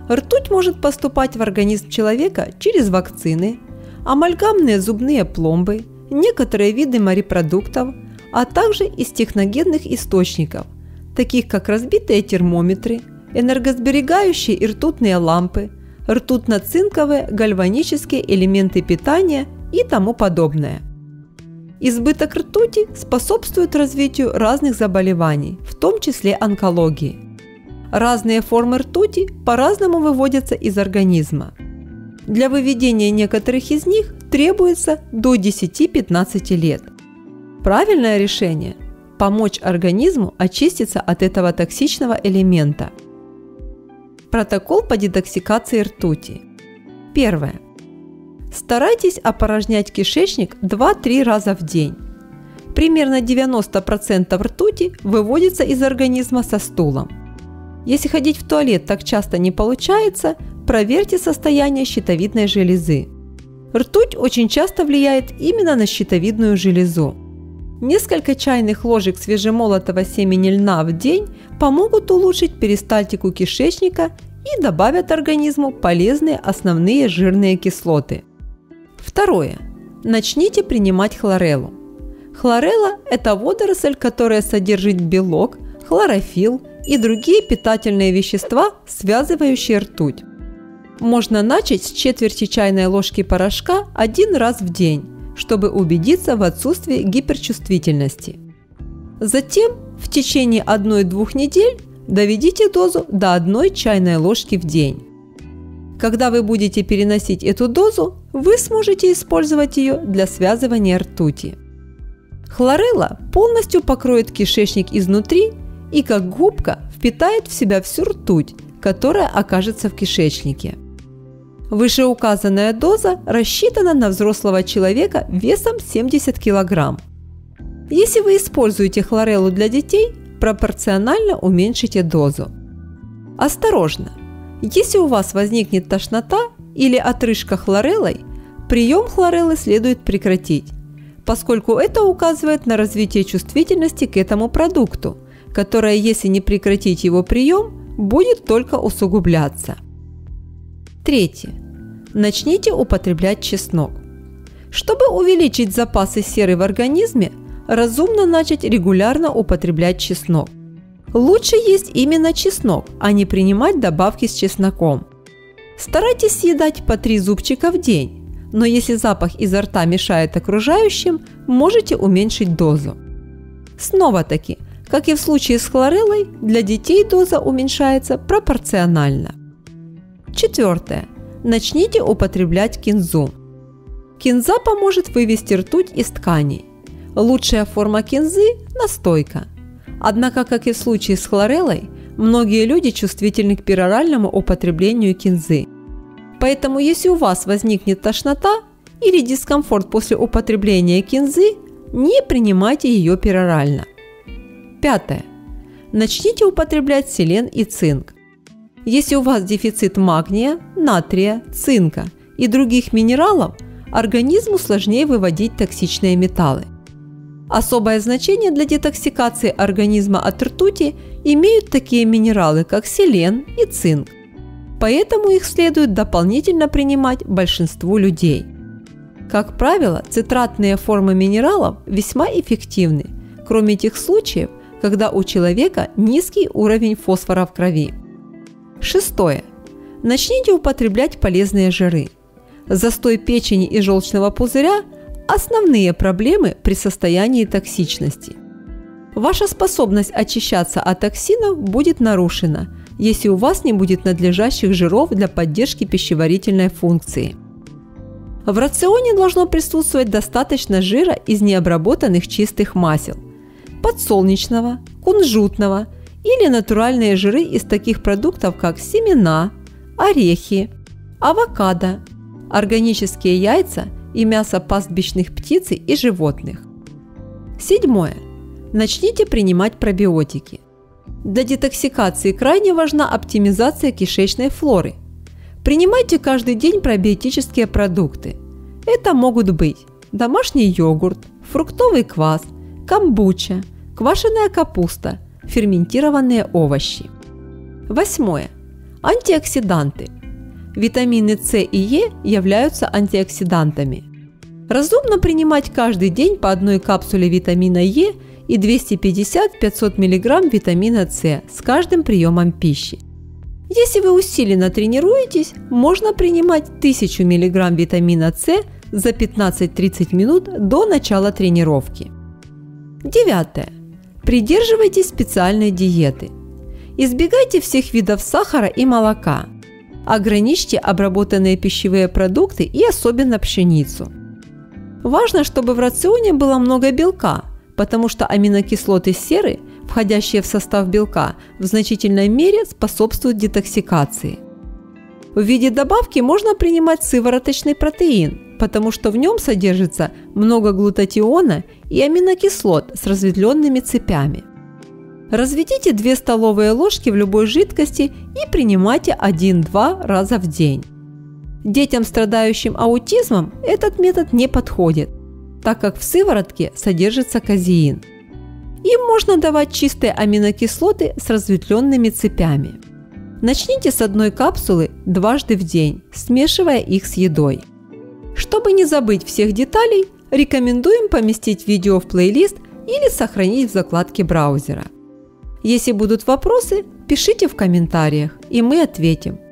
Ртуть может поступать в организм человека через вакцины, амальгамные зубные пломбы, некоторые виды морепродуктов, а также из техногенных источников, таких как разбитые термометры, энергосберегающие и ртутные лампы, ртутно-цинковые гальванические элементы питания и тому подобное. Избыток ртути способствует развитию разных заболеваний, в том числе онкологии. Разные формы ртути по-разному выводятся из организма. Для выведения некоторых из них требуется до 10-15 лет. Правильное решение – помочь организму очиститься от этого токсичного элемента. Протокол по детоксикации ртути. Первое. Старайтесь опорожнять кишечник 2-3 раза в день. Примерно 90% ртути выводится из организма со стулом. Если ходить в туалет так часто не получается, проверьте состояние щитовидной железы. Ртуть очень часто влияет именно на щитовидную железу. Несколько чайных ложек свежемолотого семени льна в день помогут улучшить перистальтику кишечника и добавят организму полезные основные жирные кислоты. Второе. Начните принимать хлореллу. Хлорелла – это водоросль, которая содержит белок, хлорофилл и другие питательные вещества, связывающие ртуть. Можно начать с четверти чайной ложки порошка 1 раз в день, чтобы убедиться в отсутствии гиперчувствительности. Затем в течение 1-2 недель доведите дозу до 1 чайной ложки в день. Когда вы будете переносить эту дозу, вы сможете использовать ее для связывания ртути. Хлорелла полностью покроет кишечник изнутри и как губка впитает в себя всю ртуть, которая окажется в кишечнике. Вышеуказанная доза рассчитана на взрослого человека весом 70 кг. Если вы используете хлореллу для детей, пропорционально уменьшите дозу. Осторожно! Если у вас возникнет тошнота или отрыжка хлореллой, прием хлореллы следует прекратить, поскольку это указывает на развитие чувствительности к этому продукту, которая, если не прекратить его прием, будет только усугубляться. Третье. Начните употреблять чеснок. Чтобы увеличить запасы серы в организме, разумно начать регулярно употреблять чеснок. Лучше есть именно чеснок, а не принимать добавки с чесноком. Старайтесь съедать по 3 зубчика в день, но если запах изо рта мешает окружающим, можете уменьшить дозу. Снова-таки, как и в случае с хлореллой, для детей доза уменьшается пропорционально. Четвертое. Начните употреблять кинзу. Кинза поможет вывести ртуть из тканей. Лучшая форма кинзы – настойка. Однако, как и в случае с хлореллой, многие люди чувствительны к пероральному употреблению кинзы. Поэтому, если у вас возникнет тошнота или дискомфорт после употребления кинзы, не принимайте ее перорально. Пятое. Начните употреблять селен и цинк. Если у вас дефицит магния, натрия, цинка и других минералов, организму сложнее выводить токсичные металлы. Особое значение для детоксикации организма от ртути имеют такие минералы, как селен и цинк. Поэтому их следует дополнительно принимать большинству людей. Как правило, цитратные формы минералов весьма эффективны, кроме тех случаев, когда у человека низкий уровень фосфора в крови. Шестое. Начните употреблять полезные жиры. Застой печени и желчного пузыря – основные проблемы при состоянии токсичности. Ваша способность очищаться от токсинов будет нарушена, если у вас не будет надлежащих жиров для поддержки пищеварительной функции. В рационе должно присутствовать достаточно жира из необработанных чистых масел – подсолнечного, кунжутного или натуральные жиры из таких продуктов, как семена, орехи, авокадо, органические яйца и мясо пастбищных птиц и животных. Седьмое. Начните принимать пробиотики. Для детоксикации крайне важна оптимизация кишечной флоры. Принимайте каждый день пробиотические продукты. Это могут быть домашний йогурт, фруктовый квас, камбуча, квашеная капуста, ферментированные овощи. Восьмое. Антиоксиданты. Витамины С и Е являются антиоксидантами. Разумно принимать каждый день по одной капсуле витамина Е и 250-500 мг витамина С с каждым приемом пищи. Если вы усиленно тренируетесь, можно принимать 1000 мг витамина С за 15-30 минут до начала тренировки. 9. Придерживайтесь специальной диеты. Избегайте всех видов сахара и молока. Ограничьте обработанные пищевые продукты и особенно пшеницу. Важно, чтобы в рационе было много белка, потому что аминокислоты серы, входящие в состав белка, в значительной мере способствуют детоксикации. В виде добавки можно принимать сывороточный протеин, потому что в нем содержится много глутатиона и аминокислот с разветвленными цепями. Разведите 2 столовые ложки в любой жидкости и принимайте 1-2 раза в день. Детям, страдающим аутизмом, этот метод не подходит, так как в сыворотке содержится казеин. Им можно давать чистые аминокислоты с разветвленными цепями. Начните с одной капсулы дважды в день, смешивая их с едой. Чтобы не забыть всех деталей, рекомендуем поместить видео в плейлист или сохранить в закладке браузера. Если будут вопросы, пишите в комментариях, и мы ответим.